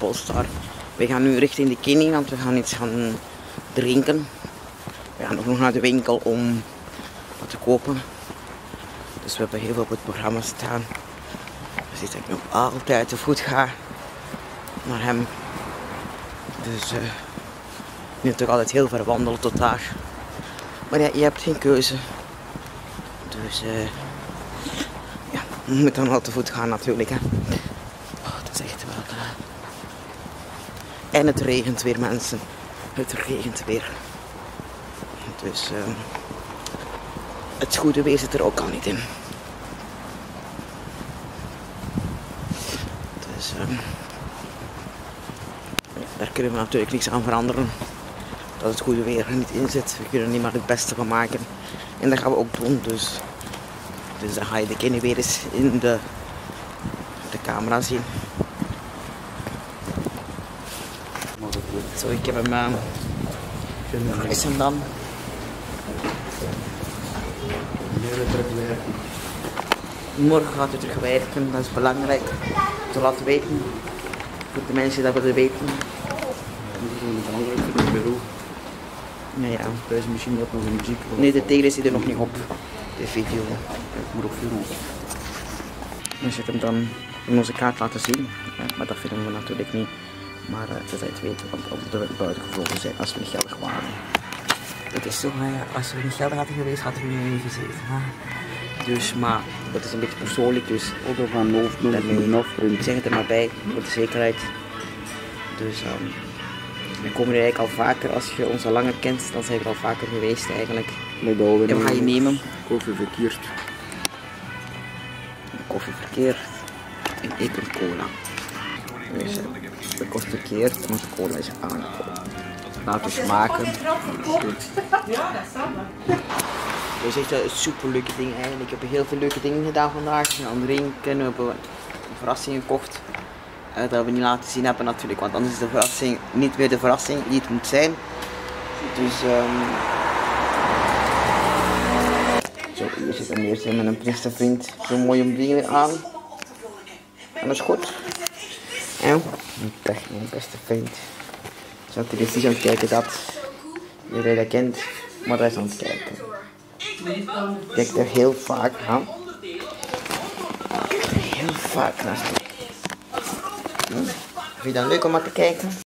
Polestar. We gaan nu richting de Kini, want we gaan iets gaan drinken. We gaan ook nog naar de winkel om wat te kopen. Dus we hebben heel veel op het programma staan. Dus ik denk nog altijd te voet ga naar hem. Dus nu natuurlijk altijd heel ver wandelen tot daar. Maar ja, je hebt geen keuze. Dus ja, je moet dan wel te voet gaan natuurlijk. Hè. Oh, dat is echt wel. En het regent weer, mensen. Het regent weer. Dus het goede weer zit er ook al niet in. Dus daar kunnen we natuurlijk niks aan veranderen. Dat het goede weer er niet in zit. We kunnen er niet maar het beste van maken. En dat gaan we ook doen. Dus dan ga je de Kini weer eens in de camera zien. Zo, ik heb hem. Waar is hem dan? Morgen gaat hij terug werken, dat is belangrijk te laten weten. Voor de mensen dat willen weten. Belangrijk voor het bureau. Ja. Thuis misschien dat nog een muziek. Nee, de trailer zit er nog niet op, de video. Ik moet ook veel op. We zullen hem dan in onze kaart laten zien, maar dat vinden we natuurlijk niet. Maar het is het weten, want anders zullen we buiten gevlogen zijn als we niet geldig waren. Het is zo, als we niet geldig hadden geweest, hadden we nu niet gezeten. Dus, maar dat is een beetje persoonlijk, dus Auto van hoofd, we zeggen het er maar bij, voor de zekerheid. Dus we komen er eigenlijk al vaker, als je ons al langer kent, dan zijn we er al vaker geweest eigenlijk. En we gaan je nemen. Koffie verkeerd. Koffie verkeerd en ik een cola. Dus de kost verkeerd, onze cola is aangekomen. Laten we smaken. Dus echt een super leuke ding eigenlijk. Ik heb heel veel leuke dingen gedaan vandaag. We gaan drinken, we hebben verrassingen gekocht. Dat we niet laten zien hebben natuurlijk, want anders is de verrassing niet meer de verrassing die het moet zijn. Dus zo, hier zit een eerste met een beste vriend. Zo'n mooie dingen aan. En dat is goed. En echt mijn beste vriend. Zat er eens niet aan het kijken dat jullie dat kent, maar hij is aan het kijken. Kijk er heel vaak aan. Heel vaak naast. Vind je dat leuk om maar te kijken?